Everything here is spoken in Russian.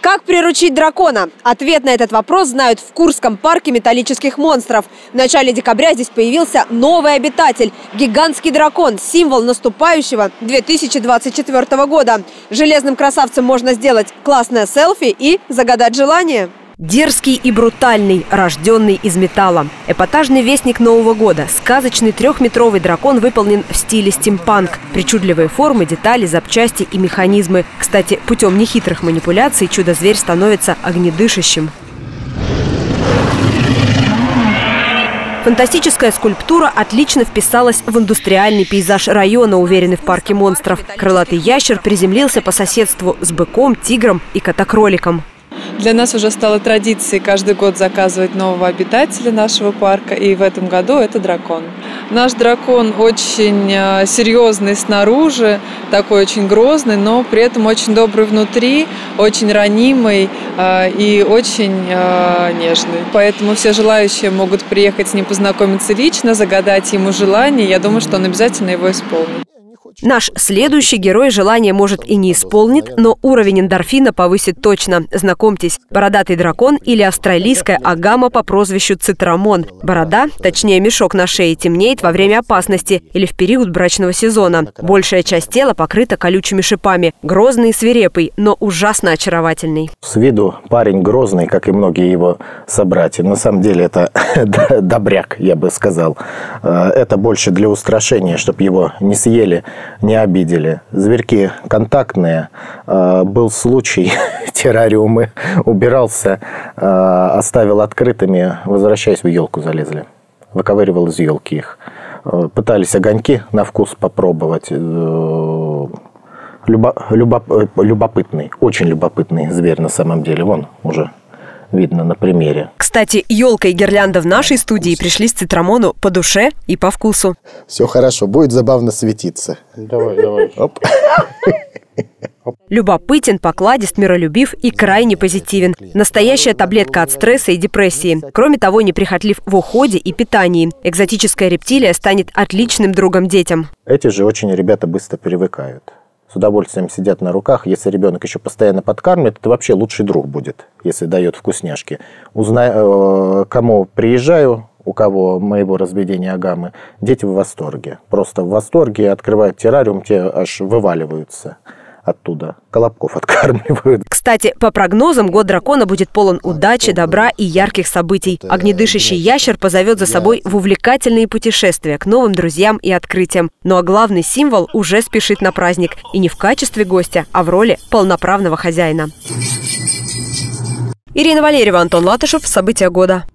Как приручить дракона? Ответ на этот вопрос знают в Курском парке металлических монстров. В начале декабря здесь появился новый обитатель – гигантский дракон, символ наступающего 2024 года. Железным красавцем можно сделать классное селфи и загадать желание. Дерзкий и брутальный, рожденный из металла. Эпатажный вестник Нового года. Сказочный трехметровый дракон выполнен в стиле стимпанк. Причудливые формы, детали, запчасти и механизмы. Кстати, путем нехитрых манипуляций чудо-зверь становится огнедышащим. Фантастическая скульптура отлично вписалась в индустриальный пейзаж района, уверены в парке монстров. Крылатый ящер приземлился по соседству с быком, тигром и котокроликом. Для нас уже стало традицией каждый год заказывать нового обитателя нашего парка, и в этом году это дракон. Наш дракон очень серьезный снаружи, такой очень грозный, но при этом очень добрый внутри, очень ранимый и очень нежный. Поэтому все желающие могут приехать с ним познакомиться лично, загадать ему желание. Я думаю, что он обязательно его исполнит. Наш следующий герой желание, может, и не исполнит, но уровень эндорфина повысит точно. Знакомьтесь, бородатый дракон или австралийская агама по прозвищу Цитрамон. Борода, точнее мешок на шее, темнеет во время опасности или в период брачного сезона. Большая часть тела покрыта колючими шипами. Грозный и свирепый, но ужасно очаровательный. С виду парень грозный, как и многие его собратья. На самом деле это добряк, я бы сказал. Это больше для устрашения, чтобы его не съели, не обидели. Зверьки контактные. Был случай, террариумы убирался, оставил открытыми, возвращаясь в елку залезли. Выковыривал из елки их. Пытались огоньки на вкус попробовать. Любопытный, очень любопытный зверь на самом деле. Вон уже видно на примере. Кстати, елка и гирлянда в нашей студии пришлись Цитрамону по душе и по вкусу. Все хорошо, будет забавно светиться. Давай. Оп. Любопытен, покладист, миролюбив и крайне позитивен. Настоящая таблетка от стресса и депрессии. Кроме того, неприхотлив в уходе и питании. Экзотическая рептилия станет отличным другом детям. Эти же очень ребята быстро привыкают. С удовольствием сидят на руках. Если ребенок еще постоянно подкармливает, это вообще лучший друг будет, если дает вкусняшки. Кому приезжаю, у кого моего разведения агамы, дети в восторге. Просто в восторге, открывают террариум, те аж вываливаются оттуда. Колобков откармливают. Кстати, по прогнозам, год дракона будет полон удачи, добра и ярких событий. Огнедышащий ящер позовет за собой в увлекательные путешествия к новым друзьям и открытиям. Ну а главный символ уже спешит на праздник. И не в качестве гостя, а в роли полноправного хозяина. Ирина Валерьева, Антон Латышев. События года.